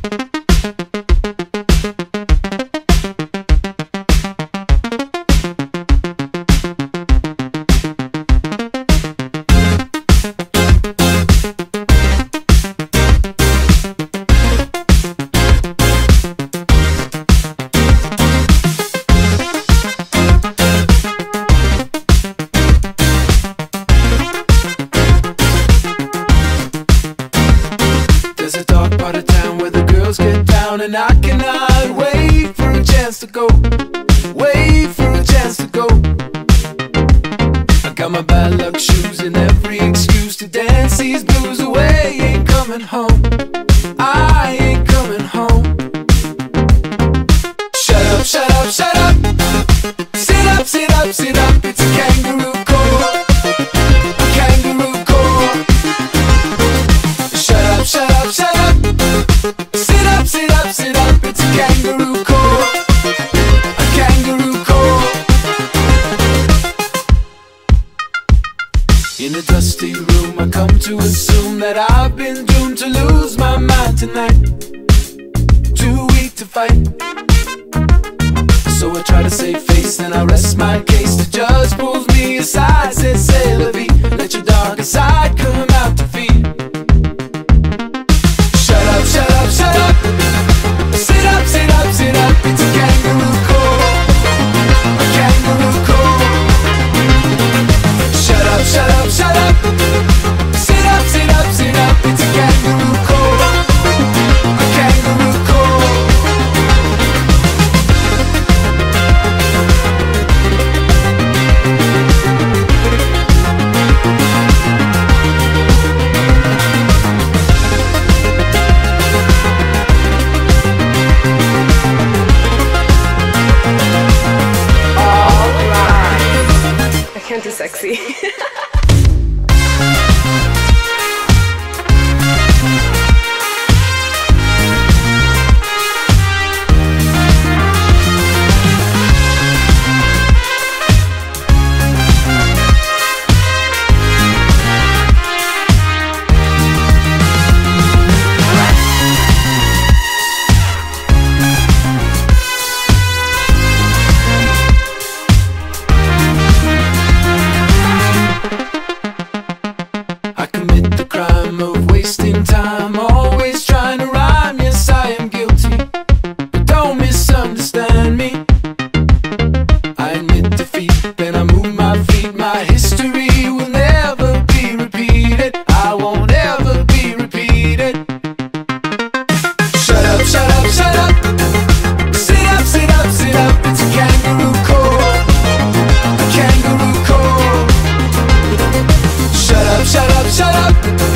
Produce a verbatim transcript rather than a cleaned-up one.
And I cannot wait for a chance to go, wait for a chance to go. I got my bad luck shoes and every excuse to dance these blues away. Ain't coming home, I ain't coming home. Shut up, shut up, shut up. Sit up, sit up, sit up. It's a kangaroo court, a kangaroo court. Shut up, shut up, shut up. Sit up, sit up, sit up, it's a kangaroo court, a kangaroo court. In a dusty room I come to assume that I've been doomed to lose my mind tonight. Too weak to fight, so I try to save face and I rest my case. The judge pulls me aside, says, "C'est la vie, let your darker side come out to feed." Shut up, shut up, shut up. Sit up, sit up, sit up. It's a kangaroo court, a kangaroo court. Shut up, shut up, shut up. Sit up, sit up, sit up. It's a kangaroo court, a kangaroo court. Can't do sexy. Time, always trying to rhyme. Yes, I am guilty, but don't misunderstand me. I admit defeat, then I move my feet. My history will never be repeated. I won't ever be repeated. Shut up, shut up, shut up. Sit up, sit up, sit up. It's a kangaroo court, a kangaroo court. Shut up, shut up, shut up.